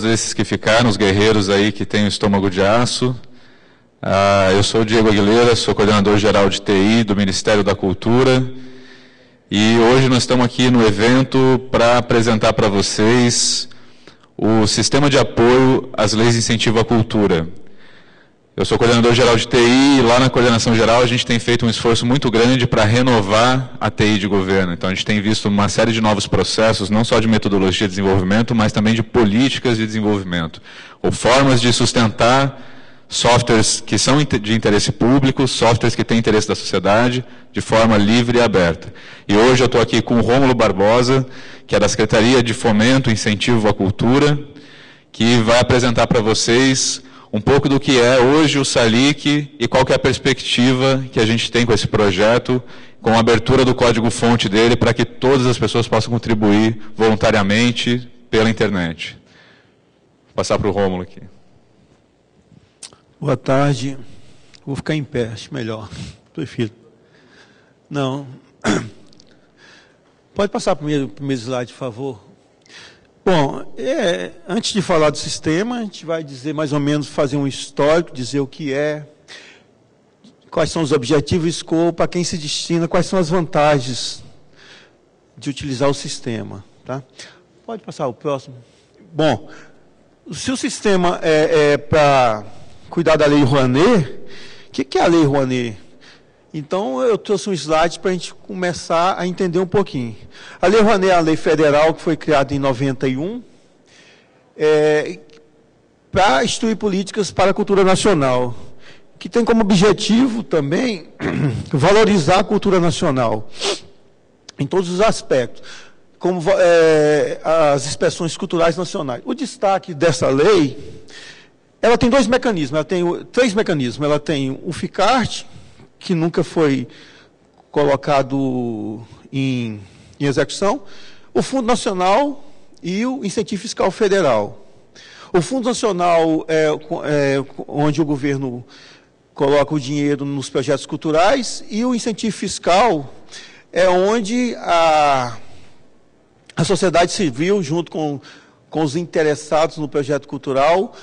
todos esses que ficaram, os guerreiros aí que têm o estômago de aço. Eu sou o Diego Aguilera, sou coordenador geral de TI do Ministério da Cultura. E hoje nós estamos aqui no evento para apresentar para vocês o Sistema de Apoio às Leis de Incentivo à Cultura. Eu sou coordenador geral de TI e lá na coordenação geral a gente tem feito um esforço muito grande para renovar a TI de governo. Então a gente tem visto uma série de novos processos, não só de metodologia de desenvolvimento, mas também de políticas de desenvolvimento, ou formas de sustentar softwares que são de interesse público, softwares que têm interesse da sociedade, de forma livre e aberta. E hoje eu estou aqui com o Rômulo Barbosa, que é da Secretaria de Fomento e Incentivo à Cultura, que vai apresentar para vocês um pouco do que é hoje o SALIC e qual que é a perspectiva que a gente tem com esse projeto, com a abertura do código-fonte dele, para que todas as pessoas possam contribuir voluntariamente pela internet. Vou passar para o Rômulo aqui. Boa tarde. Vou ficar em pé, acho melhor. Prefiro. Não. Pode passar o primeiro slide, por favor. Bom, antes de falar do sistema, a gente vai dizer mais ou menos, fazer um histórico, dizer o que é, quais são os objetivos, escopo, para quem se destina, quais são as vantagens de utilizar o sistema. Tá? Pode passar o próximo. Bom, se o sistema é para cuidar da Lei Rouanet, o que é a Lei Rouanet? Então, eu trouxe um slide para a gente começar a entender um pouquinho. A Lei Rouanet é a lei federal que foi criada em 91, para instituir políticas para a cultura nacional, que tem como objetivo também valorizar a cultura nacional, em todos os aspectos, como as expressões culturais nacionais. O destaque dessa lei, ela tem dois mecanismos, ela tem três mecanismos. Ela tem o FICART, que nunca foi colocado em execução, o Fundo Nacional e o Incentivo Fiscal Federal. O Fundo Nacional é onde o governo coloca o dinheiro nos projetos culturais, e o incentivo fiscal é onde a sociedade civil, junto com os interessados no projeto cultural,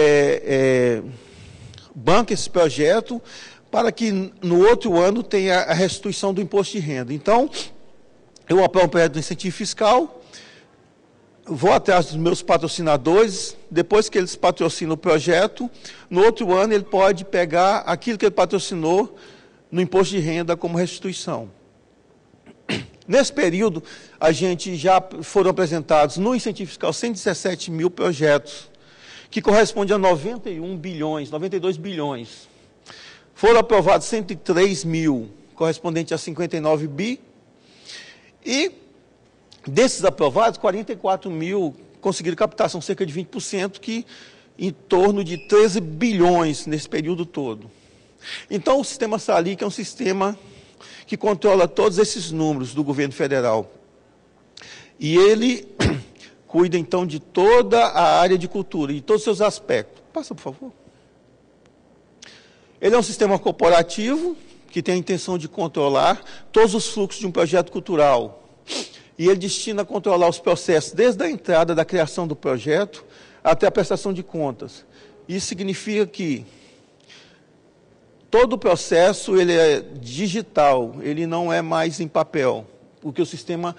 banca esse projeto, para que no outro ano tenha a restituição do imposto de renda. Então, eu aprovo o projeto do incentivo fiscal, vou atrás dos meus patrocinadores, depois que eles patrocinam o projeto, no outro ano ele pode pegar aquilo que ele patrocinou no imposto de renda como restituição. Nesse período, a gente já foram apresentados no incentivo fiscal 117 mil projetos, que corresponde a 91 bilhões, 92 bilhões. Foram aprovados 103 mil, correspondente a 59 bi, e desses aprovados, 44 mil conseguiram captação, cerca de 20%, que em torno de 13 bilhões nesse período todo. Então, o sistema SALIC é um sistema que controla todos esses números do governo federal. E ele cuida, então, de toda a área de cultura, e todos os seus aspectos. Passa, por favor. Ele é um sistema corporativo que tem a intenção de controlar todos os fluxos de um projeto cultural. E ele destina a controlar os processos desde a entrada da criação do projeto até a prestação de contas. Isso significa que todo o processo ele é digital, ele não é mais em papel, porque o sistema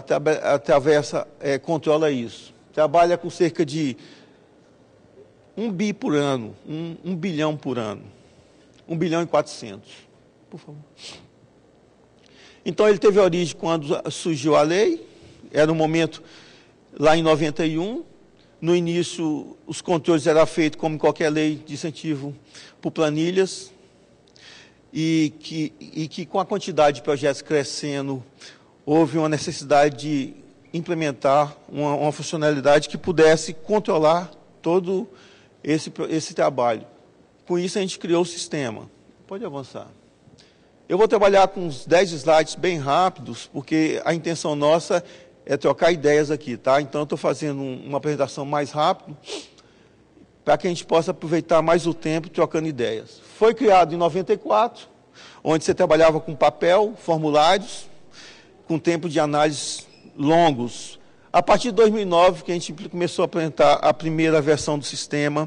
controla isso. Trabalha com cerca de 1 bi por ano, 1 bilhão por ano. 1 bilhão e 400, por favor. Então, ele teve origem quando surgiu a lei, era um momento lá em 91, no início os controles eram feitos como em qualquer lei de incentivo por planilhas, e que com a quantidade de projetos crescendo, houve uma necessidade de implementar uma funcionalidade que pudesse controlar todo esse trabalho. Com isso, a gente criou o sistema. Pode avançar. Eu vou trabalhar com uns 10 slides bem rápidos, porque a intenção nossa é trocar ideias aqui, tá? Então, eu estou fazendo uma apresentação mais rápida, para que a gente possa aproveitar mais o tempo trocando ideias. Foi criado em 94, onde você trabalhava com papel, formulários, com tempo de análise longos. A partir de 2009, que a gente começou a apresentar a primeira versão do sistema,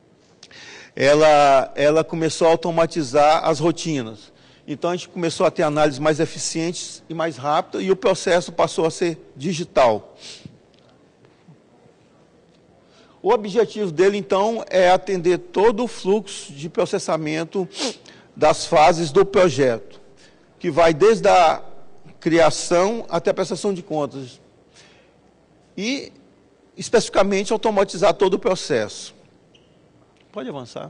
ela começou a automatizar as rotinas. Então, a gente começou a ter análises mais eficientes e mais rápidas, e o processo passou a ser digital. O objetivo dele, então, é atender todo o fluxo de processamento das fases do projeto, que vai desde a criação até a prestação de contas. E, especificamente, automatizar todo o processo. Pode avançar.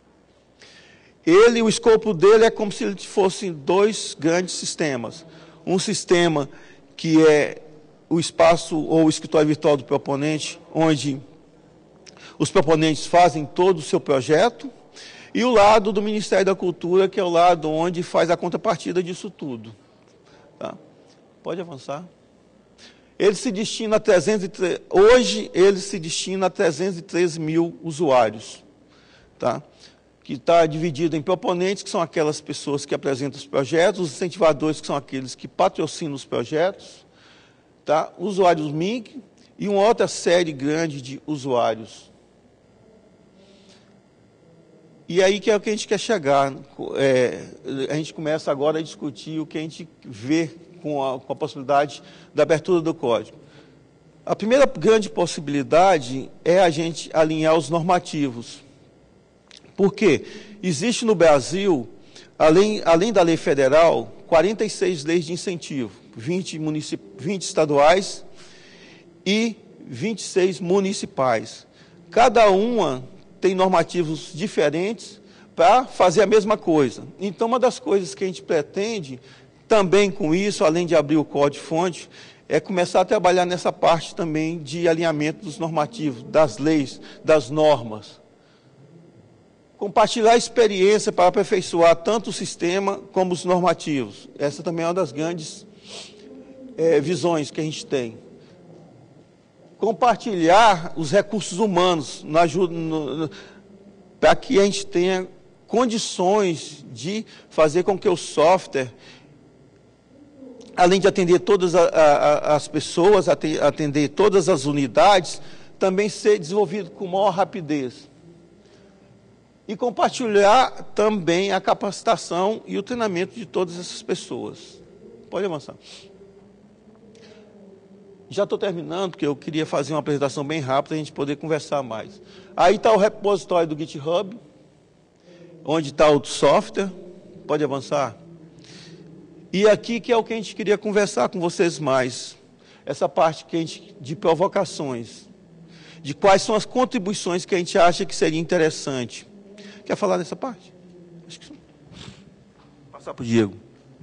O escopo dele é como se fossem dois grandes sistemas. Um sistema que é o espaço ou o escritório virtual do proponente, onde os proponentes fazem todo o seu projeto, e o lado do Ministério da Cultura, que é o lado onde faz a contrapartida disso tudo. Tá? Pode avançar. Ele se destina a 303, hoje ele se destina a 313 mil usuários, tá? Que está dividido em proponentes, que são aquelas pessoas que apresentam os projetos, os incentivadores, que são aqueles que patrocinam os projetos, tá? Usuários MIG e uma outra série grande de usuários. E aí que é o que a gente quer chegar. A gente começa agora a discutir o que a gente vê com a possibilidade da abertura do código. A primeira grande possibilidade é a gente alinhar os normativos. Por quê? Existe no Brasil, além da lei federal, 46 leis de incentivo, 20 estaduais e 26 municipais. Cada uma tem normativos diferentes para fazer a mesma coisa. Então, uma das coisas que a gente pretende também com isso, além de abrir o código-fonte, é começar a trabalhar nessa parte também de alinhamento dos normativos, das leis, das normas. Compartilhar a experiência para aperfeiçoar tanto o sistema como os normativos. Essa também é uma das grandes visões que a gente tem. Compartilhar os recursos humanos para que a gente tenha condições de fazer com que o software, além de atender todas as pessoas, atender todas as unidades, também ser desenvolvido com maior rapidez. E compartilhar também a capacitação e o treinamento de todas essas pessoas. Pode avançar. Já estou terminando, porque eu queria fazer uma apresentação bem rápida para a gente poder conversar mais. Aí está o repositório do GitHub, onde está o software. Pode avançar. E aqui que é o que a gente queria conversar com vocês mais. Essa parte que de provocações. De quais são as contribuições que a gente acha que seria interessante. Quer falar dessa parte? Acho que sim. Vou passar para o Diego.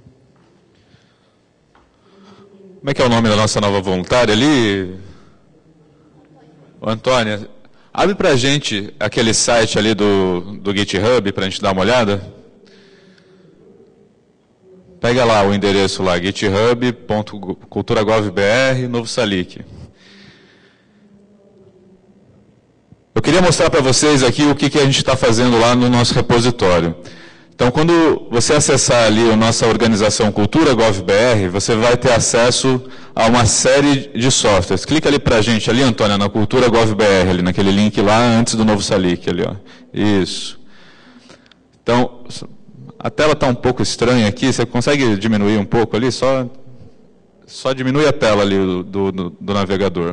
Como é que é o nome da nossa nova voluntária ali? Antônia, abre para a gente aquele site ali do GitHub para a gente dar uma olhada. Pega lá o endereço lá, github.cultura.gov.br, Novo Salic. Eu queria mostrar para vocês aqui o que a gente está fazendo lá no nosso repositório. Então, quando você acessar ali a nossa organização Cultura Gov.br, você vai ter acesso a uma série de softwares. Clica ali para a gente, ali, Antônia, na Cultura Gov.br, ali naquele link lá antes do Novo Salic, ali, ó. Isso. Então, a tela está um pouco estranha aqui, você consegue diminuir um pouco ali? Só diminui a tela ali do navegador.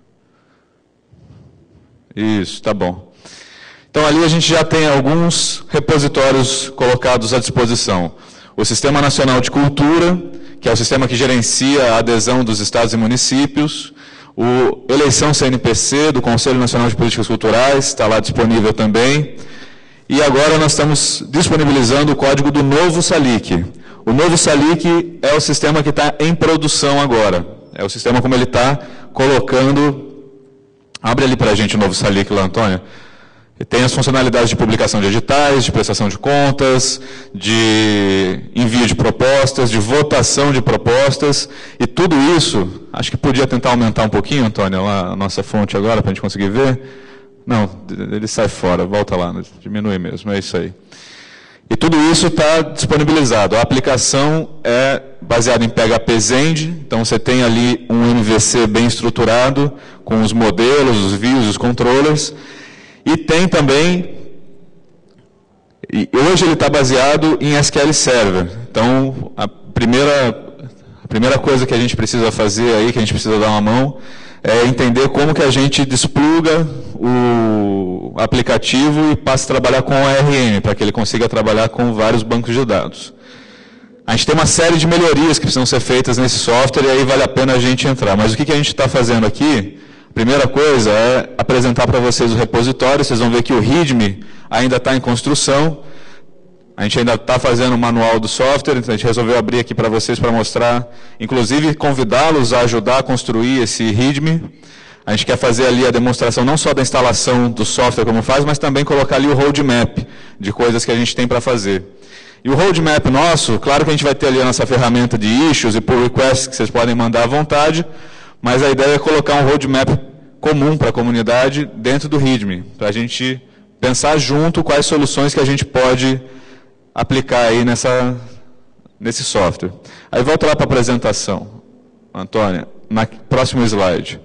Isso, tá bom. Então, ali a gente já tem alguns repositórios colocados à disposição. O Sistema Nacional de Cultura, que é o sistema que gerencia a adesão dos estados e municípios. O Eleição CNPC, do Conselho Nacional de Políticas Culturais, está lá disponível também. E agora nós estamos disponibilizando o código do Novo Salic. O Novo Salic é o sistema que está em produção agora. É o sistema como ele está colocando... Abre ali para a gente o Novo Salic lá, Antônia. Tem as funcionalidades de publicação de editais, de prestação de contas, de envio de propostas, de votação de propostas, e tudo isso, acho que podia tentar aumentar um pouquinho, Antônio, lá a nossa fonte agora, para a gente conseguir ver. Não, ele sai fora, volta lá, diminui mesmo, é isso aí. E tudo isso está disponibilizado. A aplicação é baseada em PHP Zend, então você tem ali um MVC bem estruturado, com os modelos, os views, os controllers, e tem também, e hoje ele está baseado em SQL Server. Então, a primeira coisa que a gente precisa fazer aí, que a gente precisa dar uma mão, é entender como que a gente despluga o aplicativo e passa a trabalhar com o ORM, para que ele consiga trabalhar com vários bancos de dados. A gente tem uma série de melhorias que precisam ser feitas nesse software e aí vale a pena a gente entrar. Mas o que a gente está fazendo aqui? A primeira coisa é apresentar para vocês o repositório. Vocês vão ver que o README ainda está em construção. A gente ainda está fazendo o manual do software, então a gente resolveu abrir aqui para vocês para mostrar, inclusive convidá-los a ajudar a construir esse README. A gente quer fazer ali a demonstração não só da instalação do software como faz, mas também colocar ali o roadmap de coisas que a gente tem para fazer. E o roadmap nosso, claro que a gente vai ter ali a nossa ferramenta de issues e pull requests que vocês podem mandar à vontade, mas a ideia é colocar um roadmap comum para a comunidade dentro do README, para a gente pensar junto quais soluções que a gente pode aplicar aí nesse software. Aí volta lá para a apresentação, Antônia, próximo slide.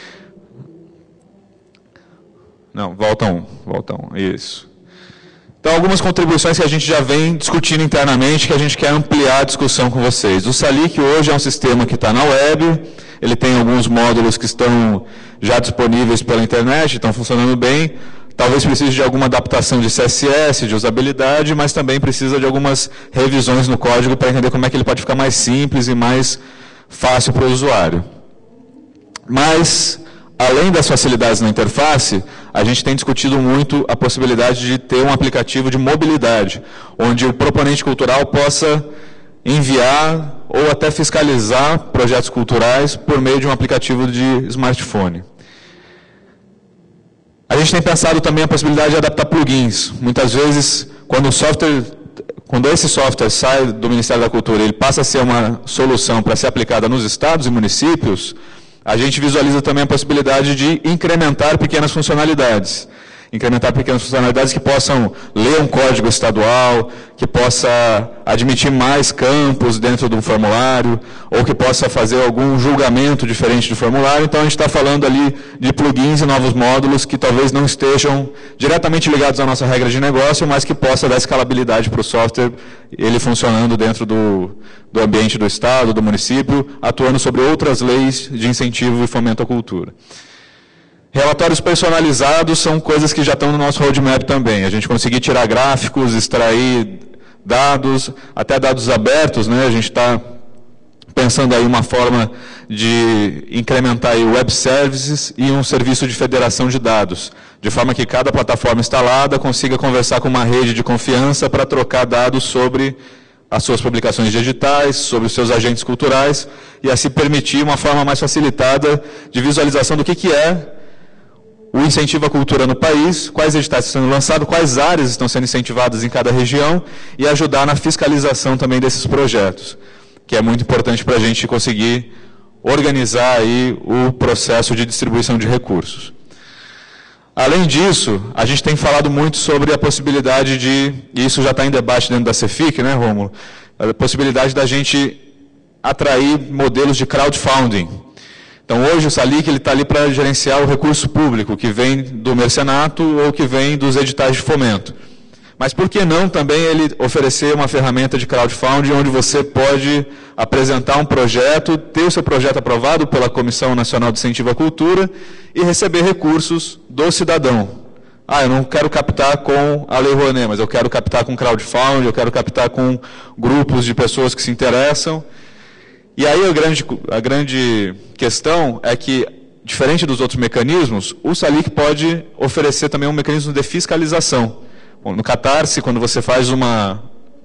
Não, volta um, isso. Então, algumas contribuições que a gente já vem discutindo internamente, que a gente quer ampliar a discussão com vocês. O Salic hoje é um sistema que está na web, ele tem alguns módulos que estão já disponíveis pela internet, estão funcionando bem. Talvez precise de alguma adaptação de CSS, de usabilidade, mas também precisa de algumas revisões no código para entender como é que ele pode ficar mais simples e mais fácil para o usuário. Mas, além das facilidades na interface, a gente tem discutido muito a possibilidade de ter um aplicativo de mobilidade, onde o proponente cultural possa enviar ou até fiscalizar projetos culturais por meio de um aplicativo de smartphone. A gente tem pensado também a possibilidade de adaptar plugins. Muitas vezes, quando esse software sai do Ministério da Cultura, ele passa a ser uma solução para ser aplicada nos estados e municípios, a gente visualiza também a possibilidade de incrementar pequenas funcionalidades. Incrementar pequenas funcionalidades que possam ler um código estadual, que possa admitir mais campos dentro do formulário, ou que possa fazer algum julgamento diferente do formulário. Então, a gente está falando ali de plugins e novos módulos que talvez não estejam diretamente ligados à nossa regra de negócio, mas que possa dar escalabilidade para o software, ele funcionando dentro do ambiente do Estado, do município, atuando sobre outras leis de incentivo e fomento à cultura. Relatórios personalizados são coisas que já estão no nosso roadmap também. A gente conseguir tirar gráficos, extrair dados, até dados abertos, né? A gente está pensando aí uma forma de incrementar aí web services e um serviço de federação de dados, de forma que cada plataforma instalada consiga conversar com uma rede de confiança para trocar dados sobre as suas publicações digitais, sobre os seus agentes culturais, e assim permitir uma forma mais facilitada de visualização do que é o incentivo à cultura no país, quais editais estão sendo lançados, quais áreas estão sendo incentivadas em cada região e ajudar na fiscalização também desses projetos, que é muito importante para a gente conseguir organizar aí o processo de distribuição de recursos. Além disso, a gente tem falado muito sobre a possibilidade de, e isso já está em debate dentro da CEFIC, né, Rômulo? A possibilidade da gente atrair modelos de crowdfunding. Então, hoje o Salic está ali para gerenciar o recurso público, que vem do mercenato ou que vem dos editais de fomento. Mas por que não também ele oferecer uma ferramenta de crowdfunding onde você pode apresentar um projeto, ter o seu projeto aprovado pela Comissão Nacional de Incentivo à Cultura e receber recursos do cidadão. Eu não quero captar com a Lei Rouanet, mas eu quero captar com crowdfunding, eu quero captar com grupos de pessoas que se interessam. E aí a grande questão é que, diferente dos outros mecanismos, o Salic pode oferecer também um mecanismo de fiscalização. Bom, no Catarse, quando você faz uma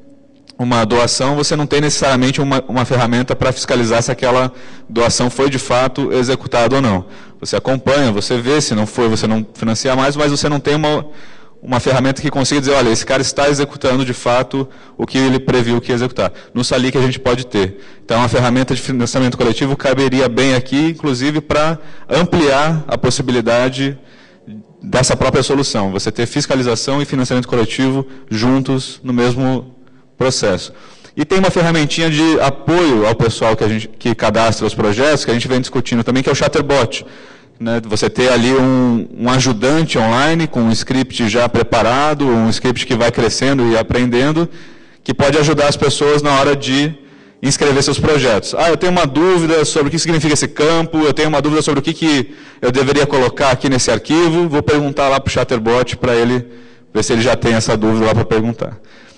doação, você não tem necessariamente uma ferramenta para fiscalizar se aquela doação foi de fato executada ou não. Você acompanha, você vê, se não foi, você não financia mais, mas você não tem uma ferramenta que consiga dizer, olha, esse cara está executando de fato o que ele previu que ia executar. No Salic a gente pode ter. Então, a ferramenta de financiamento coletivo caberia bem aqui, inclusive para ampliar a possibilidade dessa própria solução, você ter fiscalização e financiamento coletivo juntos no mesmo processo. E tem uma ferramentinha de apoio ao pessoal que cadastra os projetos, que a gente vem discutindo também, que é o Chatterbot. Né? Você ter ali um ajudante online com um script já preparado, um script que vai crescendo e aprendendo, que pode ajudar as pessoas na hora de inscrever seus projetos. Eu tenho uma dúvida sobre o que significa esse campo, eu tenho uma dúvida sobre o que eu deveria colocar aqui nesse arquivo, vou perguntar lá para o Chatterbot para ele ver se ele já tem essa dúvida lá para perguntar.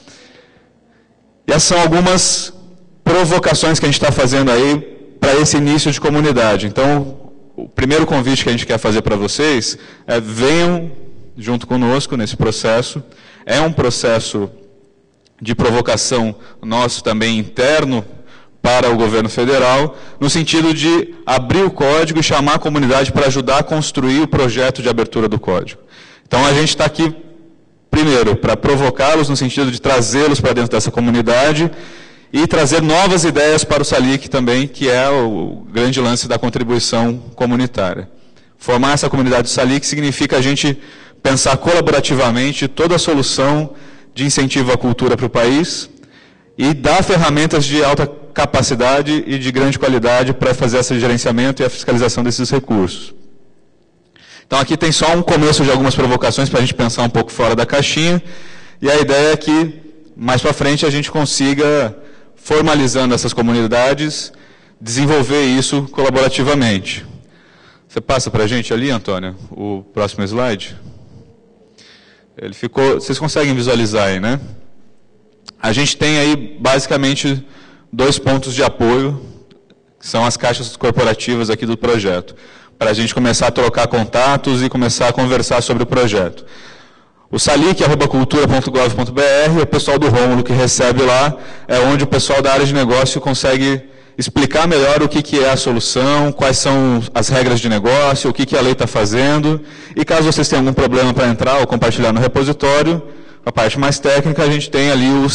E essas são algumas provocações que a gente está fazendo aí para esse início de comunidade. Então, o primeiro convite que a gente quer fazer para vocês é venham junto conosco nesse processo. É um processo de provocação nosso também interno para o governo federal, no sentido de abrir o código e chamar a comunidade para ajudar a construir o projeto de abertura do código. Então, a gente está aqui, primeiro, para provocá-los no sentido de trazê-los para dentro dessa comunidade e trazer novas ideias para o SALIC também, que é o grande lance da contribuição comunitária. Formar essa comunidade do SALIC significa a gente pensar colaborativamente toda a solução de incentivo à cultura para o país e dar ferramentas de alta capacidade e de grande qualidade para fazer esse gerenciamento e a fiscalização desses recursos. Então, aqui tem só um começo de algumas provocações para a gente pensar um pouco fora da caixinha, e a ideia é que, mais para frente, a gente consiga, formalizando essas comunidades, desenvolver isso colaborativamente. Você passa para a gente ali, Antônio, o próximo slide? Ele ficou, vocês conseguem visualizar aí, né? A gente tem aí, basicamente, 2 pontos de apoio, que são as caixas corporativas aqui do projeto, para a gente começar a trocar contatos e começar a conversar sobre o projeto. O salic@cultura.gov.br, o pessoal do Rômulo que recebe lá, é onde o pessoal da área de negócio consegue explicar melhor o que é a solução, quais são as regras de negócio, o que a lei está fazendo, e caso vocês tenham algum problema para entrar ou compartilhar no repositório, a parte mais técnica, a gente tem ali o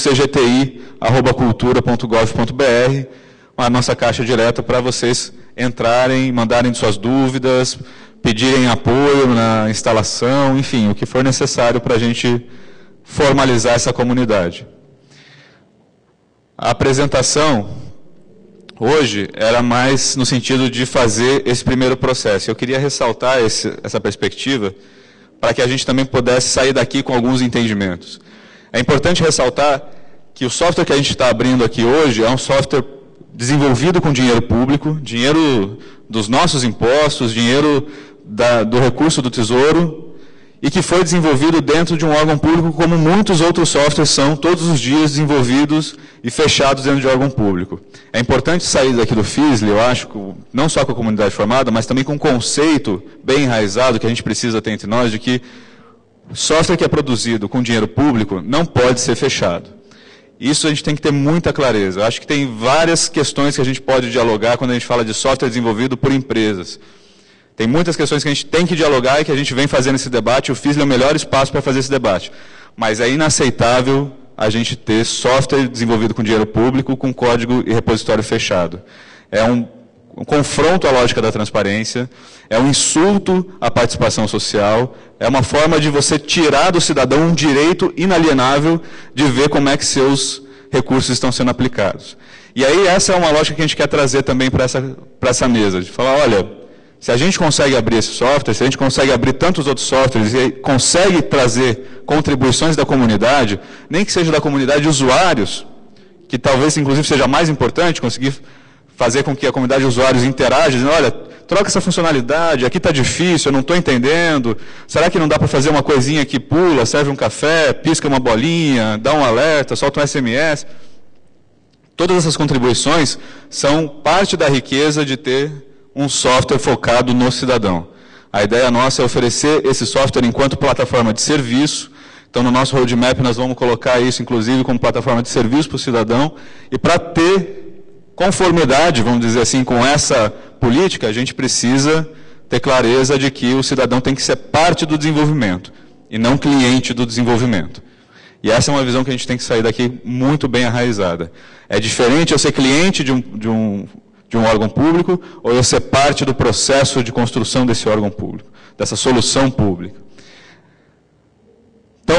cgti@cultura.gov.br, a nossa caixa direta para vocês entrarem, mandarem suas dúvidas, pedirem apoio na instalação, enfim, o que for necessário para a gente formalizar essa comunidade. A apresentação hoje era mais no sentido de fazer esse primeiro processo. Eu queria ressaltar essa perspectiva para que a gente também pudesse sair daqui com alguns entendimentos. É importante ressaltar que o software que a gente está abrindo aqui hoje é um software desenvolvido com dinheiro público, dinheiro dos nossos impostos, dinheiro do recurso do Tesouro, e que foi desenvolvido dentro de um órgão público, como muitos outros softwares são, todos os dias desenvolvidos e fechados dentro de órgão público. É importante sair daqui do FISLE, eu acho, não só com a comunidade formada, mas também com um conceito bem enraizado que a gente precisa ter entre nós, de que software que é produzido com dinheiro público não pode ser fechado. Isso a gente tem que ter muita clareza. Eu acho que tem várias questões que a gente pode dialogar quando a gente fala de software desenvolvido por empresas. Tem muitas questões que a gente tem que dialogar e que a gente vem fazendo esse debate. O FISLE é o melhor espaço para fazer esse debate. Mas é inaceitável a gente ter software desenvolvido com dinheiro público, com código e repositório fechado. É um confronto à lógica da transparência, é um insulto à participação social, é uma forma de você tirar do cidadão um direito inalienável de ver como é que seus recursos estão sendo aplicados. E aí essa é uma lógica que a gente quer trazer também para essa mesa, de falar, olha, se a gente consegue abrir esse software, se a gente consegue abrir tantos outros softwares e consegue trazer contribuições da comunidade, nem que seja da comunidade de usuários, que talvez inclusive seja mais importante, conseguir fazer com que a comunidade de usuários interaja, dizendo, olha, troca essa funcionalidade, aqui está difícil, eu não estou entendendo, será que não dá para fazer uma coisinha que pula, serve um café, pisca uma bolinha, dá um alerta, solta um SMS? Todas essas contribuições são parte da riqueza de ter um software focado no cidadão. A ideia nossa é oferecer esse software enquanto plataforma de serviço. Então, no nosso roadmap, nós vamos colocar isso, inclusive, como plataforma de serviço para o cidadão. E para ter conformidade, vamos dizer assim, com essa política, a gente precisa ter clareza de que o cidadão tem que ser parte do desenvolvimento e não cliente do desenvolvimento. E essa é uma visão que a gente tem que sair daqui muito bem arraizada. É diferente eu ser cliente de um órgão público, ou eu ser parte do processo de construção desse órgão público, dessa solução pública.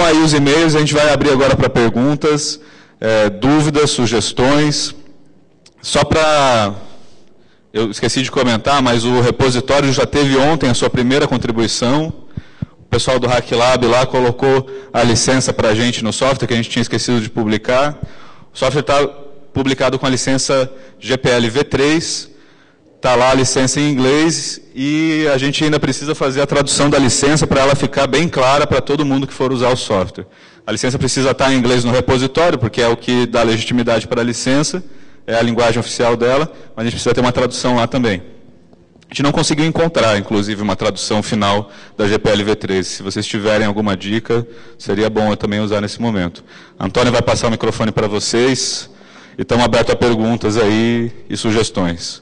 aí os e-mails, a gente vai abrir agora para perguntas, dúvidas, sugestões. Só para... Eu esqueci de comentar, mas o repositório já teve ontem a sua primeira contribuição. O pessoal do HackLab lá colocou a licença para a gente no software, que a gente tinha esquecido de publicar. O software está publicado com a licença GPL V3, está lá a licença em inglês, e a gente ainda precisa fazer a tradução da licença para ela ficar bem clara para todo mundo que for usar o software. A licença precisa estar em inglês no repositório, porque é o que dá legitimidade para a licença, é a linguagem oficial dela, mas a gente precisa ter uma tradução lá também. A gente não conseguiu encontrar, inclusive, uma tradução final da GPL V3. Se vocês tiverem alguma dica, seria bom eu também usar nesse momento. A Antônia vai passar o microfone para vocês, e estamos abertos a perguntas aí e sugestões.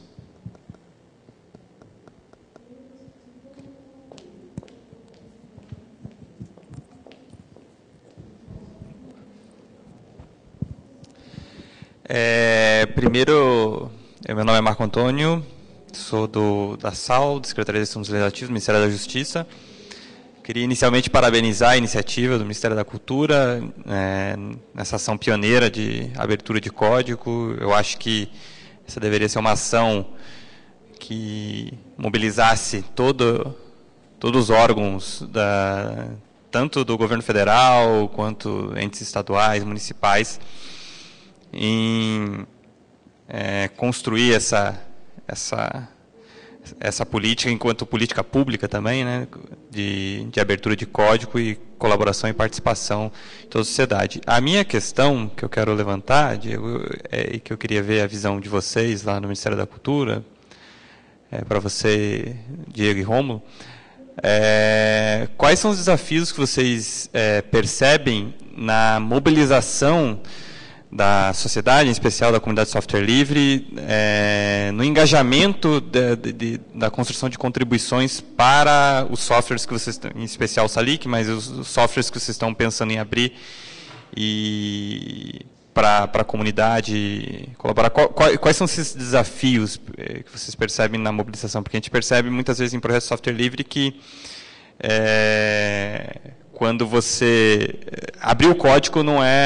Primeiro, meu nome é Marco Antônio, sou da SAL, da Secretaria de Assuntos Legislativos do Ministério da Justiça. Queria inicialmente parabenizar a iniciativa do Ministério da Cultura, nessa ação pioneira de abertura de código. Eu acho que essa deveria ser uma ação que mobilizasse todos os órgãos, tanto do governo federal, quanto entes estaduais, municipais, em construir essa política enquanto política pública também, né, de abertura de código e colaboração e participação de toda a sociedade. A minha questão que eu quero levantar, Diego, e que eu queria ver a visão de vocês lá no Ministério da Cultura, para você, Diego e Rômulo, quais são os desafios que vocês percebem na mobilização da sociedade, em especial da comunidade de software livre, no engajamento da construção de contribuições para os softwares que vocês, em especial o Salic, mas os softwares que vocês estão pensando em abrir e para a comunidade colaborar. Quais são esses desafios que vocês percebem na mobilização? Porque a gente percebe muitas vezes em projetos de software livre que quando você abrir o código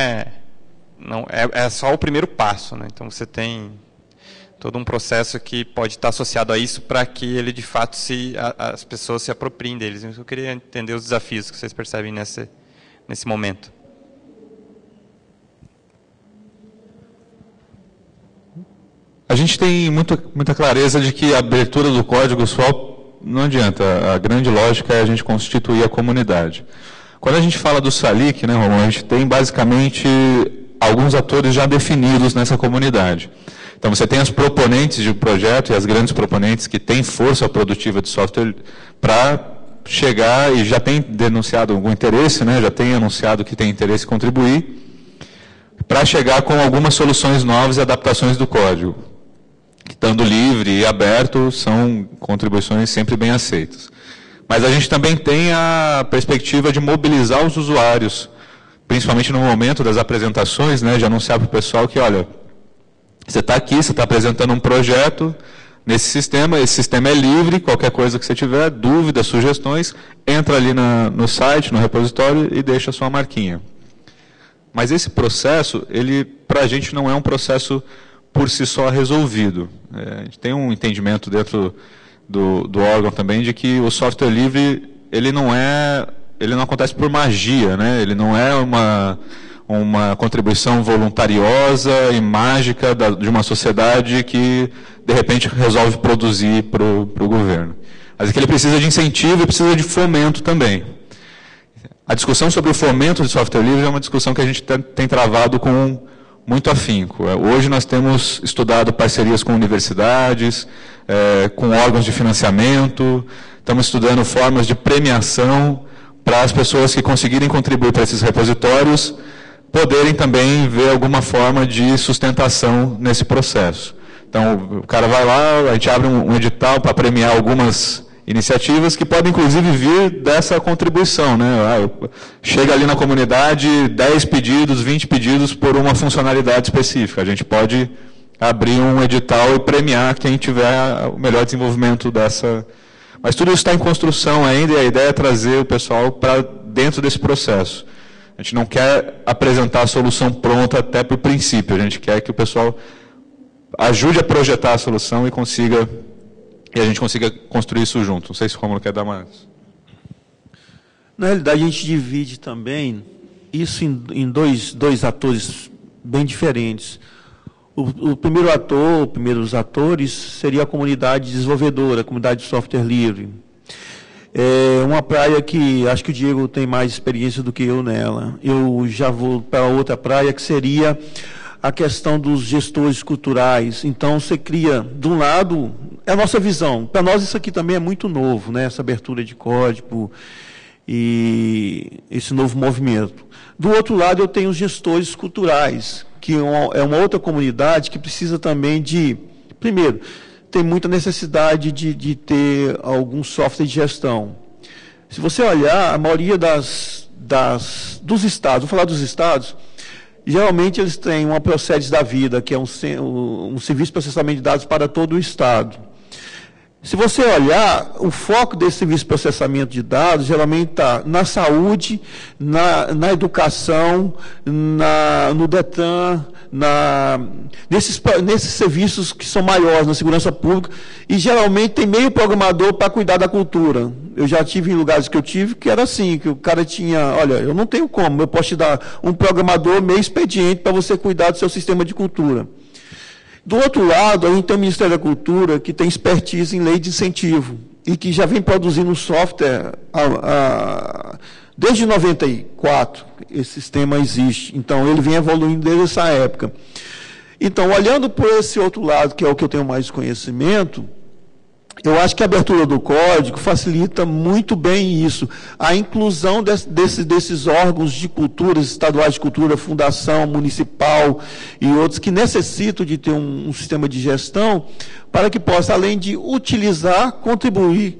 é só o primeiro passo, né? Então você tem todo um processo que pode estar associado a isso para que ele de fato as pessoas se apropriem deles. Eu queria entender os desafios que vocês percebem nesse momento. A gente tem muita clareza de que a abertura do código só não adianta. A grande lógica é a gente constituir a comunidade. Quando a gente fala do Salic, né, Romulo, a gente tem basicamente alguns atores já definidos nessa comunidade. Então, você tem os proponentes de projeto e as grandes proponentes que têm força produtiva de software para chegar e já tem denunciado algum interesse, né, já tem anunciado que tem interesse em contribuir, para chegar com algumas soluções novas e adaptações do código. Estando livre e aberto, são contribuições sempre bem aceitas. Mas a gente também tem a perspectiva de mobilizar os usuários, principalmente no momento das apresentações, né, de anunciar para o pessoal que, olha, você está aqui, você está apresentando um projeto nesse sistema, esse sistema é livre, qualquer coisa que você tiver, dúvidas, sugestões, entra ali no site, no repositório e deixa a sua marquinha. Mas esse processo, ele, para a gente, não é um processo por si só resolvido. A gente tem um entendimento dentro do órgão também de que o software livre, ele não acontece por magia, né? Ele não é uma contribuição voluntariosa e mágica de uma sociedade que, de repente, resolve produzir para o governo. Mas é que ele precisa de incentivo e precisa de fomento também. A discussão sobre o fomento de software livre é uma discussão que a gente tem travado com muito afinco. Hoje nós temos estudado parcerias com universidades, com órgãos de financiamento, estamos estudando formas de premiação para as pessoas que conseguirem contribuir para esses repositórios poderem também ver alguma forma de sustentação nesse processo. Então, o cara vai lá, a gente abre um edital para premiar algumas iniciativas que podem, inclusive, vir dessa contribuição, né? Chega ali na comunidade 10 pedidos, 20 pedidos por uma funcionalidade específica. A gente pode abrir um edital e premiar quem tiver o melhor desenvolvimento dessa... Mas tudo isso está em construção ainda e a ideia é trazer o pessoal para dentro desse processo. A gente não quer apresentar a solução pronta até para o princípio, a gente quer que o pessoal ajude a projetar a solução e a gente consiga construir isso junto. Não sei se o Rômulo quer dar mais. Na realidade, a gente divide também isso em dois atores bem diferentes. O primeiro ator, os primeiros atores, seria a comunidade desenvolvedora, a comunidade de software livre. É uma praia que acho que o Diego tem mais experiência do que eu nela. Eu já vou para outra praia, que seria a questão dos gestores culturais. Então, você cria, de um lado, é a nossa visão. Para nós, isso aqui também é muito novo, né? Essa abertura de código e esse novo movimento. Do outro lado, eu tenho os gestores culturais, que é uma outra comunidade que precisa também de... Primeiro, tem muita necessidade de ter algum software de gestão. Se você olhar, a maioria dos estados, vou falar dos estados, geralmente eles têm uma Procedes da Vida, que é um serviço de processamento de dados para todo o estado. Se você olhar, o foco desse serviço de processamento de dados geralmente está na saúde, na educação, no DETRAN, nesses serviços que são maiores, na segurança pública, e geralmente tem meio programador para cuidar da cultura. Eu já tive em lugares que eu tive que era assim, que o cara tinha, olha, eu não tenho como, eu posso te dar um programador meio expediente para você cuidar do seu sistema de cultura. Do outro lado, a gente tem o Ministério da Cultura, que tem expertise em lei de incentivo, e que já vem produzindo software desde 94, esse sistema existe. Então, ele vem evoluindo desde essa época. Então, olhando por esse outro lado, que é o que eu tenho mais conhecimento, eu acho que a abertura do código facilita muito bem isso. A inclusão desses órgãos de cultura, estaduais de cultura, fundação, municipal e outros que necessitam de ter um sistema de gestão para que possa, além de utilizar, contribuir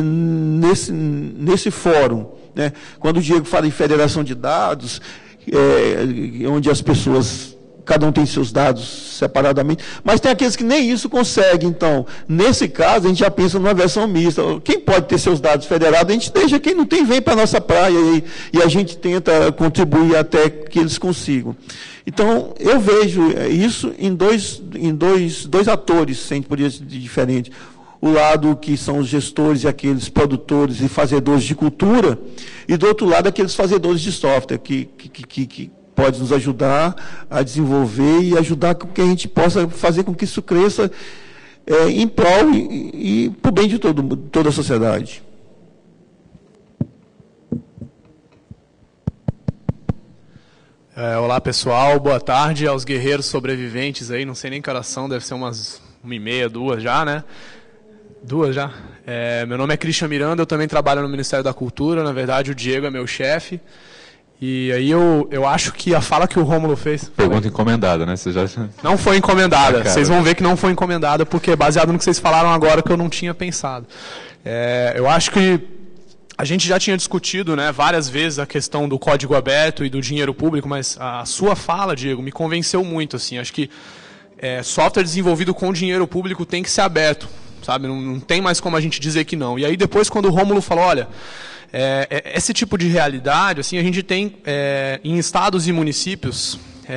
nesse fórum. Né? Quando o Diego fala em federação de dados, onde as pessoas... Cada um tem seus dados separadamente, mas tem aqueles que nem isso conseguem. Então, nesse caso, a gente já pensa numa versão mista. Quem pode ter seus dados federados, a gente deixa. Quem não tem, vem para a nossa praia e a gente tenta contribuir até que eles consigam. Então, eu vejo isso em dois atores, se a gente poderia dizer diferente. O lado que são os gestores e aqueles produtores e fazedores de cultura, e do outro lado, aqueles fazedores de software, que pode nos ajudar a desenvolver e ajudar com que a gente possa fazer com que isso cresça em prol e para o bem de toda a sociedade. Olá, pessoal. Boa tarde aos guerreiros sobreviventes aí. Não sei nem que horas são, deve ser umas 1h30, 2 já, né? 2 já. Meu nome é Christian Miranda, eu também trabalho no Ministério da Cultura. Na verdade, o Diego é meu chefe. E aí eu acho que a fala que o Rômulo fez... Pergunta encomendada, né? Você já... Não foi encomendada. Vocês vão ver que não foi encomendada, porque é baseado no que vocês falaram agora que eu não tinha pensado. Eu acho que a gente já tinha discutido, né, várias vezes a questão do código aberto e do dinheiro público, mas a sua fala, Diego, me convenceu muito. Assim, acho que software desenvolvido com dinheiro público tem que ser aberto, sabe? Não tem mais como a gente dizer que não. E aí depois, quando o Rômulo falou, olha... esse tipo de realidade, assim, a gente tem em estados e municípios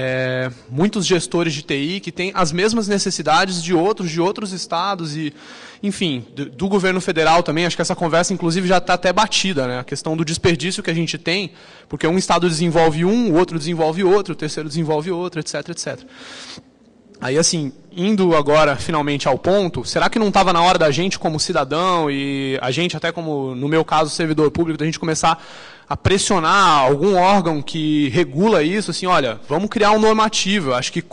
muitos gestores de TI que têm as mesmas necessidades de outros estados e, enfim, do governo federal também. Acho que essa conversa, inclusive, já está até batida, né? A questão do desperdício que a gente tem, porque um estado desenvolve o outro desenvolve outro, o terceiro desenvolve outro, etc, etc. Aí, assim, indo agora finalmente ao ponto, será que não estava na hora da gente, como cidadão, e a gente, até como, no meu caso, servidor público, da gente começar a pressionar algum órgão que regula isso, assim, olha, vamos criar um normativo. Eu acho que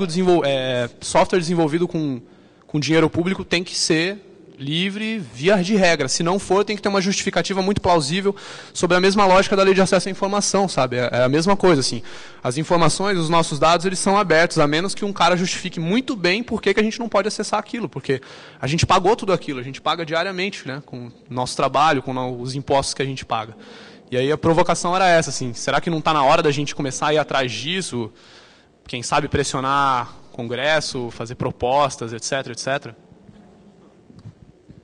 software desenvolvido com dinheiro público tem que ser livre, via de regra. Se não for, tem que ter uma justificativa muito plausível sobre a mesma lógica da lei de acesso à informação, sabe? É a mesma coisa, assim. As informações, os nossos dados, eles são abertos, a menos que um cara justifique muito bem por que a gente não pode acessar aquilo, porque a gente pagou tudo aquilo, a gente paga diariamente, né? Com o nosso trabalho, com os impostos que a gente paga. E aí a provocação era essa, assim, será que não está na hora da gente começar a ir atrás disso? Quem sabe pressionar o Congresso, fazer propostas, etc, etc?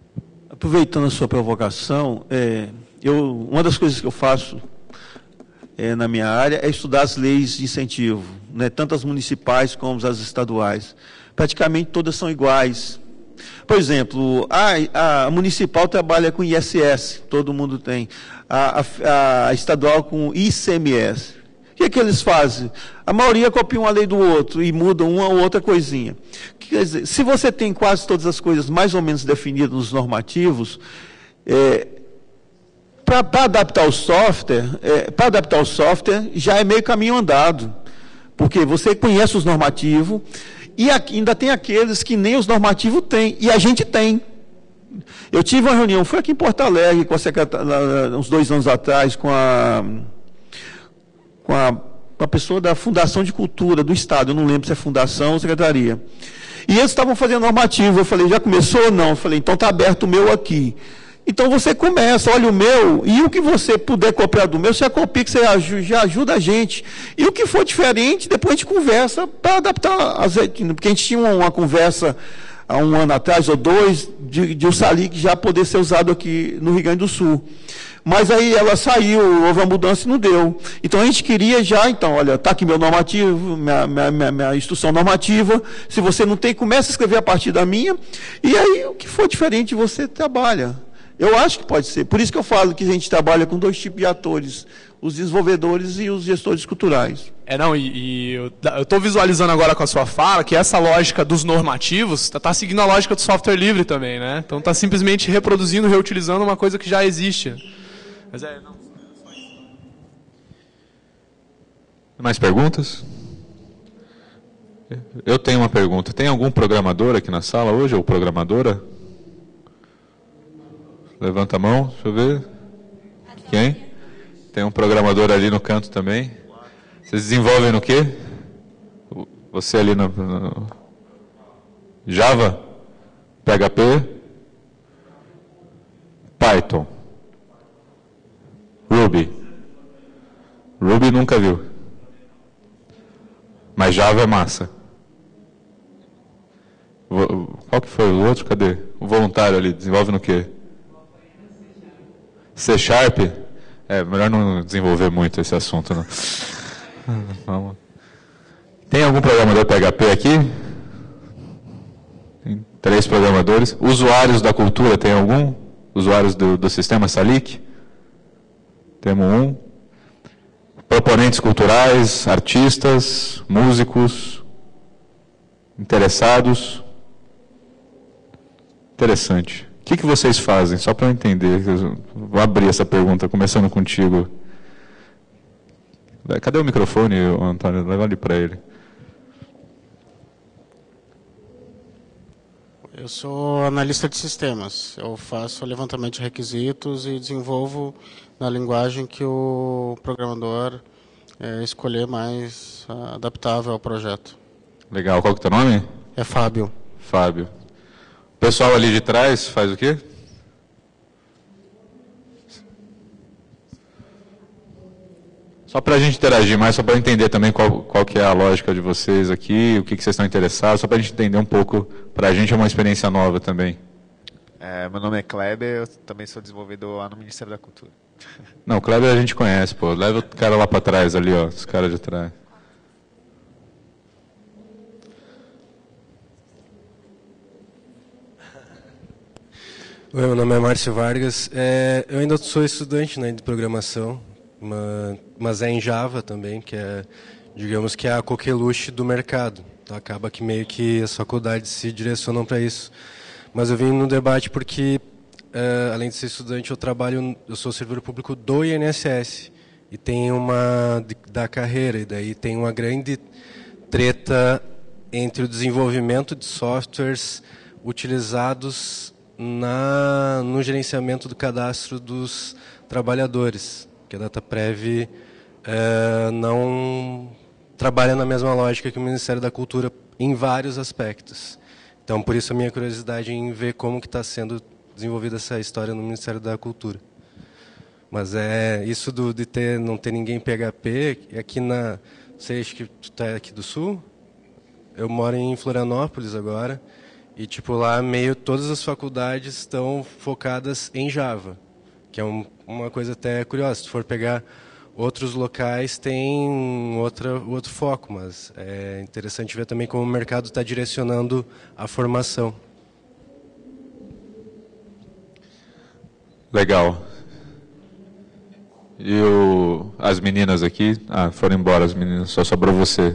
Aproveitando a sua provocação, uma das coisas que eu faço na minha área é estudar as leis de incentivo, né, tanto as municipais como as estaduais. Praticamente todas são iguais. Por exemplo, a municipal trabalha com ISS, todo mundo tem. A estadual com ICMS. O que eles fazem? A maioria copia uma lei do outro e muda uma ou outra coisinha. Quer dizer, se você tem quase todas as coisas mais ou menos definidas nos normativos, para adaptar o software, já é meio caminho andado. Porque você conhece os normativos e ainda tem aqueles que nem os normativos têm, e a gente tem. Eu tive uma reunião, foi aqui em Porto Alegre, com a secretária, uns 2 anos atrás, com a pessoa da Fundação de Cultura do Estado, eu não lembro se é fundação ou secretaria. E eles estavam fazendo normativo, eu falei, já começou ou não? Eu falei, então está aberto o meu aqui. Então você começa, olha o meu, e o que você puder copiar do meu, você copia, que você já ajuda a gente. E o que for diferente, depois a gente conversa para adaptar, porque a gente tinha uma conversa há 1 ano atrás, ou 2, de o SALIC já poder ser usado aqui no Rio Grande do Sul. Mas aí ela saiu, houve uma mudança e não deu. Então a gente queria já, então, olha, está aqui meu normativo, minha instrução normativa, se você não tem, começa a escrever a partir da minha, e aí o que for diferente você trabalha. Eu acho que pode ser. Por isso que eu falo que a gente trabalha com 2 tipos de atores, os desenvolvedores e os gestores culturais. Eu estou visualizando agora com a sua fala que essa lógica dos normativos está seguindo a lógica do software livre também, né? Então está simplesmente reproduzindo, reutilizando uma coisa que já existe. Mas Mais perguntas? Eu tenho uma pergunta. Tem algum programador aqui na sala hoje, ou programadora? Levanta a mão, deixa eu ver. Quem? Tem um programador ali no canto também. Vocês desenvolvem no quê? Você ali no Java? PHP? Python? Ruby? Ruby nunca viu. Mas Java é massa. Qual que foi o outro? Cadê? O voluntário ali, desenvolve no quê? C#? Melhor não desenvolver muito esse assunto, não. Vamos. Tem algum programador PHP aqui? Tem 3 programadores. Usuários da cultura, tem algum? Usuários do sistema SALIC? Temos um. Proponentes culturais, artistas, músicos, interessados. Interessante. O que vocês fazem? Só para eu entender. Vou abrir essa pergunta, começando contigo. Cadê o microfone, Antônio? Leva ali para ele. Eu sou analista de sistemas. Eu faço levantamento de requisitos e desenvolvo na linguagem que o programador escolher mais adaptável ao projeto. Legal. Qual que é o teu nome? É Fábio. Fábio. O pessoal ali de trás faz o quê? Só para a gente interagir mais, só para entender também qual que é a lógica de vocês aqui, o que vocês estão interessados, só para a gente entender um pouco. Para a gente é uma experiência nova também. Meu nome é Kleber, eu também sou desenvolvedor lá no Ministério da Cultura. Não, o Kleber a gente conhece, pô. Leva o cara lá para trás ali, ó, os caras de trás. Oi, meu nome é Márcio Vargas. Eu ainda sou estudante, né, de programação, mas é em Java também, que é, digamos que é a coqueluche do mercado. Então, acaba que meio que as faculdades se direcionam para isso. Mas eu vim no debate porque, além de ser estudante, eu sou servidor público do INSS. E tem da carreira, e daí tem uma grande treta entre o desenvolvimento de softwares utilizados no gerenciamento do cadastro dos trabalhadores, que a DataPrev não trabalha na mesma lógica que o Ministério da Cultura em vários aspectos. Então, por isso a minha curiosidade em ver como que está sendo desenvolvida essa história no Ministério da Cultura. Mas isso de não ter ninguém PHP, aqui não sei, acho que tu está aqui do Sul, eu moro em Florianópolis agora, e tipo lá meio todas as faculdades estão focadas em Java, que é uma coisa até curiosa. Se tu for pegar outros locais têm outro foco, mas é interessante ver também como o mercado está direcionando a formação. Legal. E as meninas aqui? Foram embora as meninas, só sobrou você.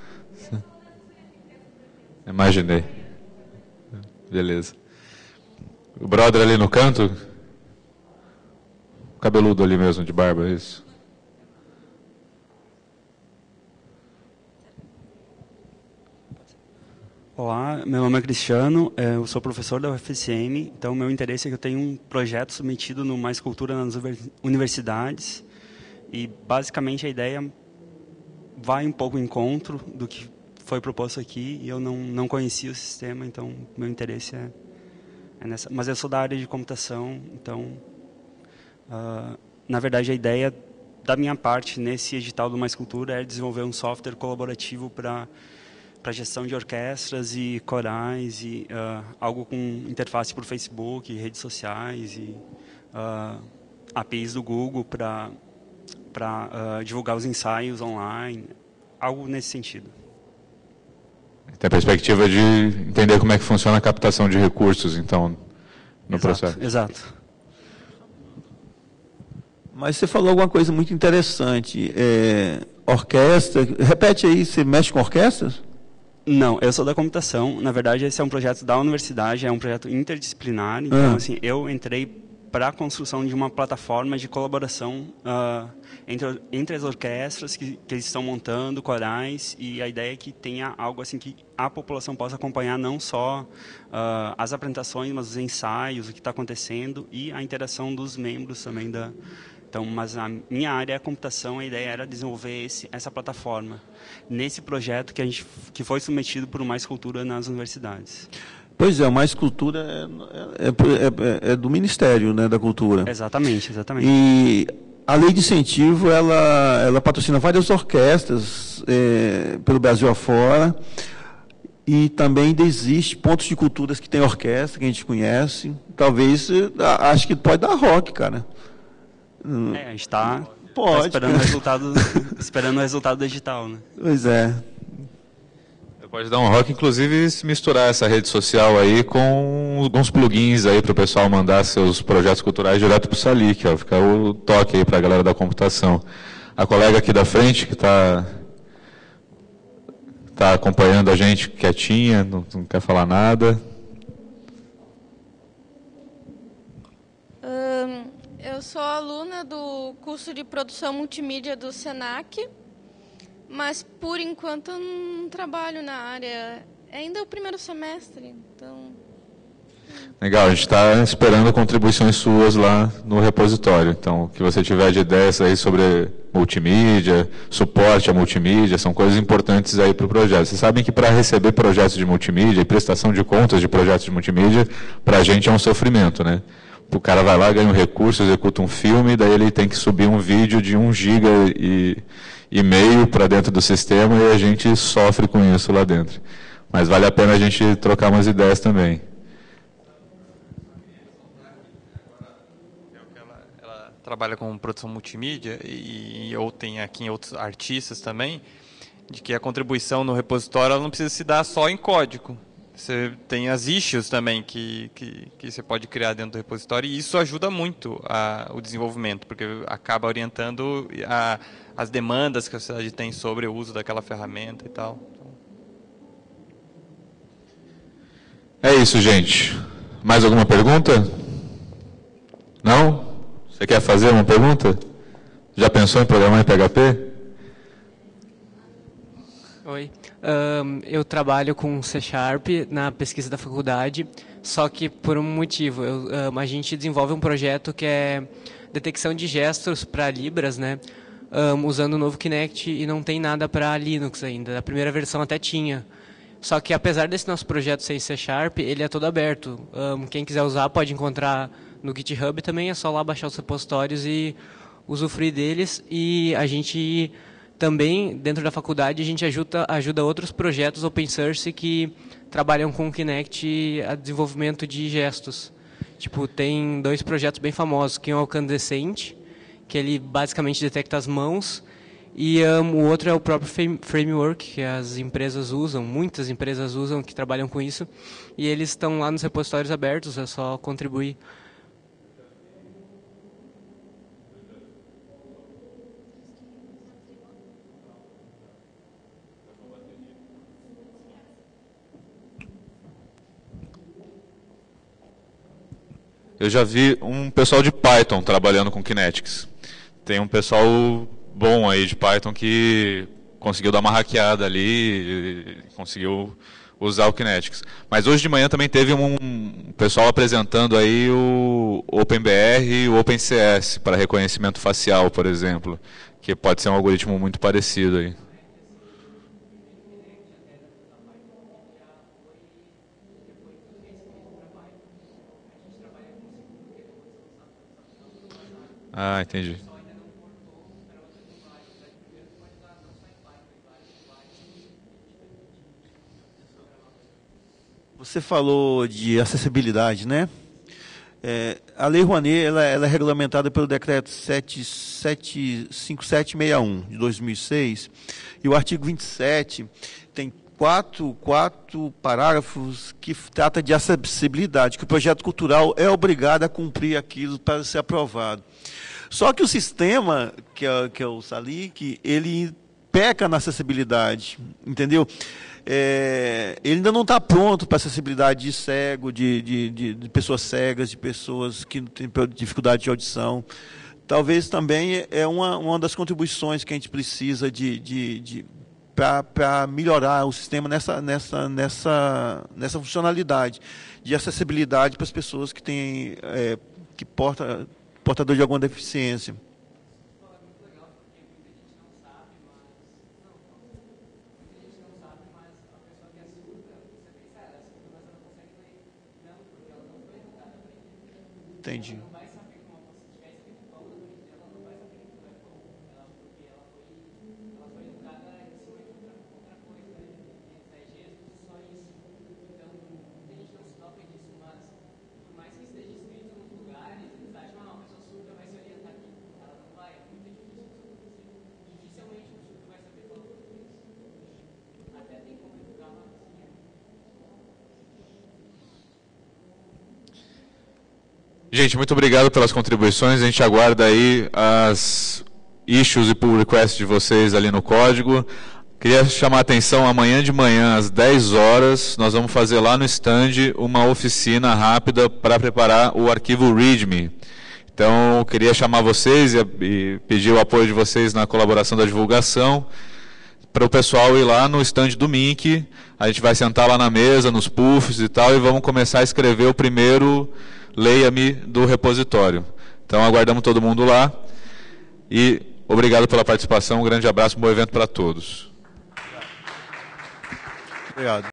Imaginei. Beleza. O brother ali no canto? O cabeludo ali mesmo, de barba, é isso? Olá, meu nome é Cristiano, eu sou professor da UFSM, então meu interesse é que eu tenho um projeto submetido no Mais Cultura nas universidades e basicamente a ideia vai um pouco ao encontro do que foi proposto aqui e eu não conhecia o sistema, então meu interesse é nessa. Mas eu sou da área de computação, então na verdade a ideia da minha parte nesse edital do Mais Cultura é desenvolver um software colaborativo para gestão de orquestras e corais e algo com interface por Facebook, redes sociais e APIs do Google para divulgar os ensaios online, algo nesse sentido. Tem a perspectiva de entender como é que funciona a captação de recursos, então, no processo. Exato. Mas você falou alguma coisa muito interessante. Orquestra, repete aí, você mexe com orquestras? Não, eu sou da computação. Na verdade, esse é um projeto da universidade, é um projeto interdisciplinar. Então, assim, eu entrei para a construção de uma plataforma de colaboração entre as orquestras que eles estão montando, corais, e a ideia é que tenha algo assim que a população possa acompanhar não só as apresentações, mas os ensaios, o que está acontecendo e a interação dos membros também da... Então, mas a minha área é a computação, a ideia era desenvolver essa plataforma nesse projeto que foi submetido por Mais Cultura nas universidades. Pois é, o Mais Cultura é do Ministério, né, da Cultura. Exatamente. E a lei de incentivo, ela patrocina várias orquestras pelo Brasil afora, e também existe pontos de culturas que tem orquestra, que a gente conhece. Talvez, acho que pode dar rock, cara. A gente está esperando o resultado do edital, né? Pois é. Pode dar um rock, inclusive se misturar essa rede social aí com alguns plugins aí para o pessoal mandar seus projetos culturais direto para o Salic, ó, fica o toque aí para a galera da computação. A colega aqui da frente que está acompanhando a gente quietinha, não quer falar nada. Eu sou aluna do curso de produção multimídia do SENAC, mas por enquanto eu não trabalho na área. É ainda o primeiro semestre, então... Legal, a gente está esperando contribuições suas lá no repositório. Então, o que você tiver de ideias aí sobre multimídia, suporte a multimídia, são coisas importantes aí para o projeto. Vocês sabem que para receber projetos de multimídia e prestação de contas de projetos de multimídia, para a gente é um sofrimento, né? O cara vai lá, ganha um recurso, executa um filme, daí ele tem que subir um vídeo de 1,5 GB para dentro do sistema e a gente sofre com isso lá dentro. Mas vale a pena a gente trocar umas ideias também. Ela trabalha com produção multimídia e ou tem aqui em outros artistas também, de que a contribuição no repositório ela não precisa se dar só em código. Você tem as issues também que você pode criar dentro do repositório e isso ajuda muito o desenvolvimento, porque acaba orientando as demandas que a sociedade tem sobre o uso daquela ferramenta e tal. É isso, gente. Mais alguma pergunta? Não? Você quer fazer uma pergunta? Já pensou em programar em PHP? Oi. Eu trabalho com C# na pesquisa da faculdade, só que por um motivo. A gente desenvolve um projeto que é detecção de gestos para Libras, né? Usando o novo Kinect e não tem nada para Linux ainda. A primeira versão até tinha. Só que apesar desse nosso projeto ser em C#, ele é todo aberto. Quem quiser usar pode encontrar no GitHub também, é só lá baixar os repositórios e usufruir deles. E a gente... Também, dentro da faculdade, a gente ajuda outros projetos open source que trabalham com o Kinect a desenvolvimento de gestos. Tipo, tem 2 projetos bem famosos, que é o Incandescent que ele basicamente detecta as mãos, e o outro é o próprio framework que as empresas usam, muitas empresas usam, que trabalham com isso, e eles estão lá nos repositórios abertos, é só contribuir. Eu já vi um pessoal de Python trabalhando com Kinetics. Tem um pessoal bom aí de Python que conseguiu dar uma hackeada ali, conseguiu usar o Kinetics. Mas hoje de manhã também teve um pessoal apresentando aí o OpenBR e o OpenCS para reconhecimento facial, por exemplo, que pode ser um algoritmo muito parecido aí. Ah, entendi. Você falou de acessibilidade, né? A Lei Rouanet ela é regulamentada pelo Decreto 5761 de 2006, e o artigo 27 tem quatro parágrafos que trata de acessibilidade, que o projeto cultural é obrigado a cumprir aquilo para ser aprovado. Só que o sistema, que é o SALIC, ele peca na acessibilidade, entendeu? Ele ainda não está pronto para acessibilidade de cego, de pessoas cegas, de pessoas que têm dificuldade de audição. Talvez também é uma das contribuições que a gente precisa para melhorar o sistema nessa funcionalidade de acessibilidade para as pessoas que têm portador de alguma deficiência. Entendi. Gente, muito obrigado pelas contribuições. A gente aguarda aí as issues e pull requests de vocês ali no código. Queria chamar a atenção, amanhã de manhã, às 10 horas, nós vamos fazer lá no stand uma oficina rápida para preparar o arquivo README. Então, queria chamar vocês e pedir o apoio de vocês na colaboração da divulgação, para o pessoal ir lá no stand do MINC. A gente vai sentar lá na mesa, nos puffs e tal, e vamos começar a escrever o primeiro leia-me do repositório. Então, aguardamos todo mundo lá. E obrigado pela participação. Um grande abraço, um bom evento para todos. Obrigado.